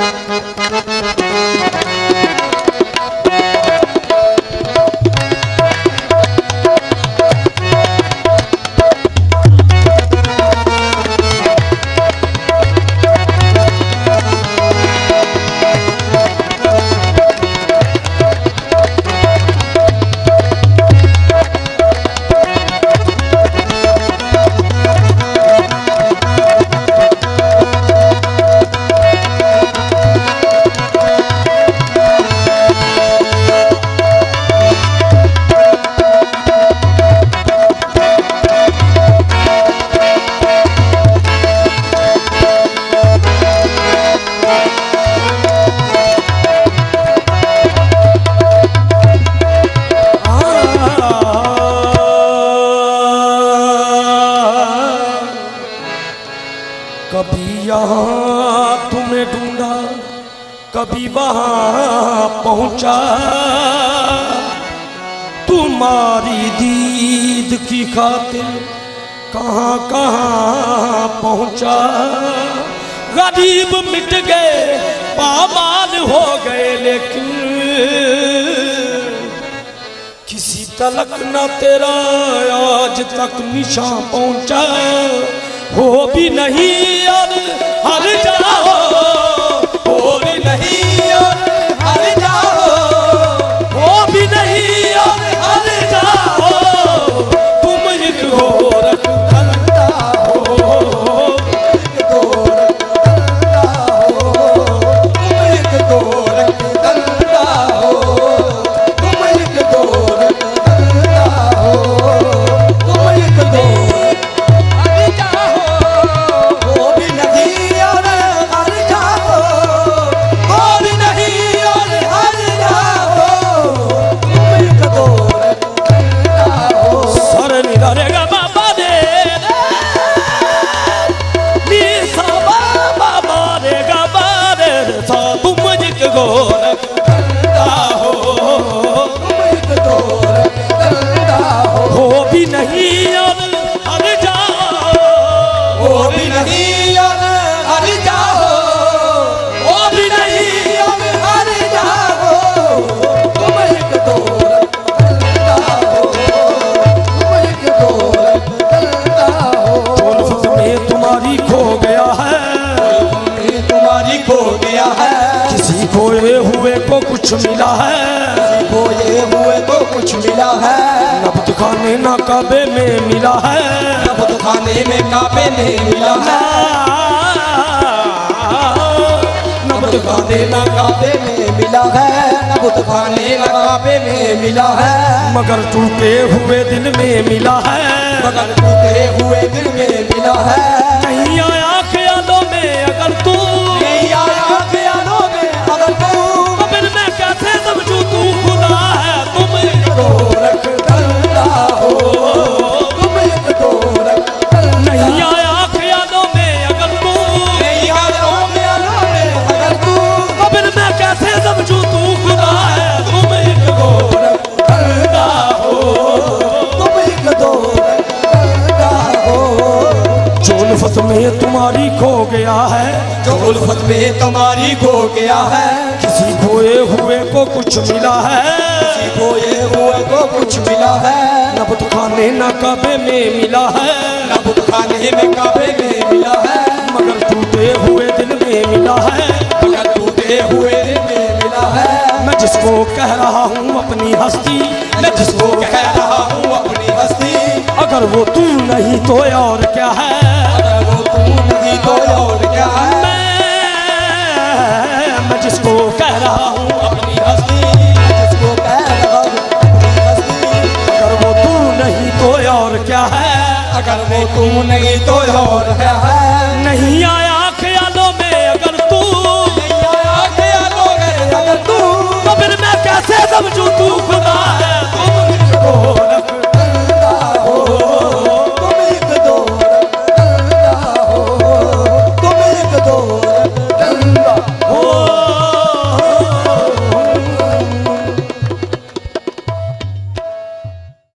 कभी यहाँ तुम्हें ढूंढा, कभी वहाँ पहुँचा, तुम्हारी दीद की खातिर कहाँ कहाँ पहुँचा। गरीब मिट गए, पामाल हो गए, लेकिन किसी तलक न तेरा आज तक निशान पहुँचा। हो भी नहीं और हर जाओ, हो भी नहीं और हर जाओ, हो भी नहीं और हर जाओ। तुम एक गोरख धंधा हो, एक गोरख धंधा हो, तुम एक गोरख धंधा हो, तुम एक गोरख धंधा हो, तुम एक गोरख खोए हुए को कुछ मिला है, खोए हुए को कुछ मिला है। नब्ज खाने ना काबे में मिला है, नब्ज खाने में काबे में मिला है, नब्ज खाने ना काबे में मिला है, नब्ज खाने ना काबे में मिला है। मगर टूटे हुए दिल में मिला है, मगर टूटे हुए दिल में मिला है। नहीं आया ख्यालों में अगर तू, नहीं आया ख्यालों में अगर तू, तो फिर मैं कैसे समझूं तू खुदा है। तुम एक गोरख धंधा हो, तुम एक गोरख धंधा। नहीं आया ख्यालों में अगर तू, नहीं आया ख्यालों में अगर तू, तो फिर मैं कैसे समझूं तू खुदा है। तुम एक गोरख धंधा हो, तुम एक गोरख धंधा हो। जो उल्फत में तुम्हारी खो गया है, जो उल्फत में तुम्हारी खो गया है। किसी खोए हुए को कुछ मिला है, किसी खोए हुए को कुछ मिला है। नब्ज खाने ना काबे में मिला है, नब्ज खाने में काबे में मिला है। मगर टूटे हुए दिल में मिला है, मगर टूटे हुए दिल में मिला है। मैं जिसको कह रहा हूँ अपनी हस्ती, मैं जिसको कह रहा हूँ अपनी हस्ती, अगर वो तू नहीं तो और क्या है, अगर वो तू नहीं तो और क्या है। मैं जिसको कह रहा हूँ अपनी हस्ती, जिसको कह रहा हूँ अपनी हस्ती, अगर वो तू नहीं तो और क्या है, अगर वो तू नहीं तो और क्या है। नहीं आया ख्यालों में अगर तू, नहीं आया ख्यालों में अगर तू, तो फिर मैं कैसे समझूं तू खुदा